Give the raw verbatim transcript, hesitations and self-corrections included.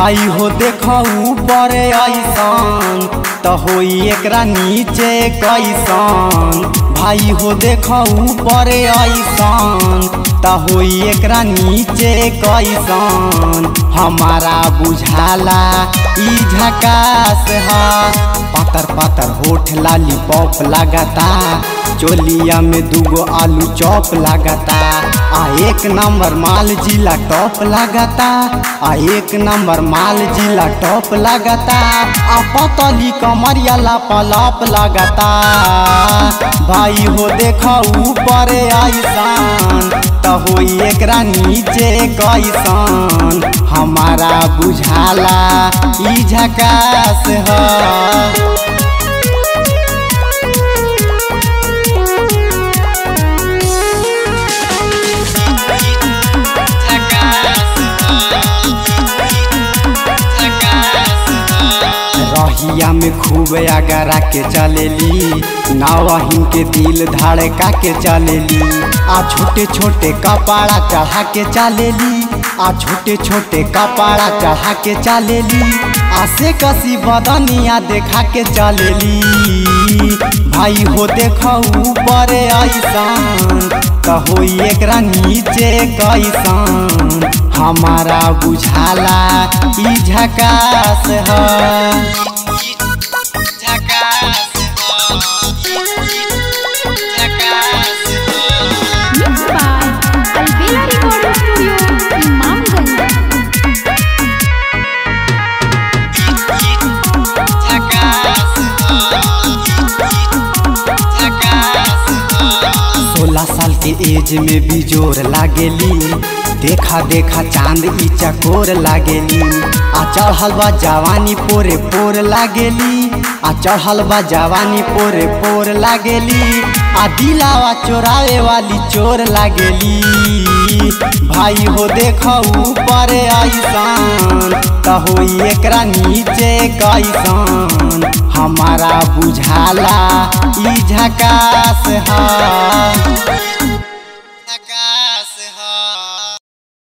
भाई हो देखो ऊपर ऐसन तो होई एकरा नीचे कैसन। भाई हो देखो ऊपर ऐसन तो होई एकरा नीचे कैसन। हमारा बुझाला ई झकास है, पातर पातर होठ लाली पॉप लगाता, चोलिया में दूगो आलू चॉप लगाता। आ एक नंबर माल जिला टॉप लगाता, आ एक नंबर माल जिला टॉप लगाता। आ पतली कमरिया लापालाप लगाता। भाई हो देखो ऊपर ऐसन तो होई एकरा नीचे कैसन। हमारा बुझाला ई झकास है। रहिया में खूब अगरा के चलेली, नावहिन के दिल धड़का के चलेली। आ छोटे छोटे कपड़ा चढ़ा के चलेली, आ छोटे छोटे कपड़ा चढ़ा के चलेली। आसे कसी बदनिया देखा के चलेली। भाई हो देखो ऊपर ऐसन तो होई एकरा नीचे कैसन। हमारा बुझाला ई झकास है। सोलह साल के एज में भी जोर लागेली, देखा देखा चांद ई चकोर लागेली। आ चढ़ल बा जवानी पोरे पोर लागेली, आ चढ़ल बा जवानी पोरे पोर लागेली। आ दिलावा चोरावे वाली चोर लागेली। भाई हो देखो ऊपर ऐसन तो होई एकरा नीचे कैसन। हमारा बुझाला ई झकास है।